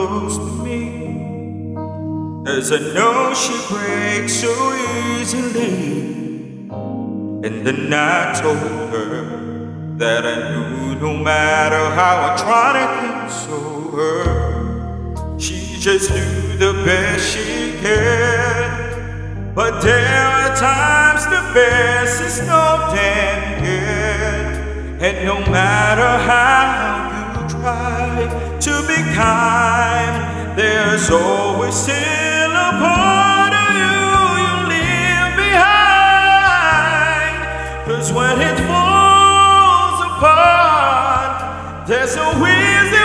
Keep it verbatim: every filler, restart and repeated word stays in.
close to me, as I know she breaks so easily. And then I told her that I knew no matter how I tried to console her, she just knew the best she can. But there are times the best is no damn good. And no matter how you try to be kind, there's always still a part of you you leave behind. 'Cause when it falls apart, there's a reason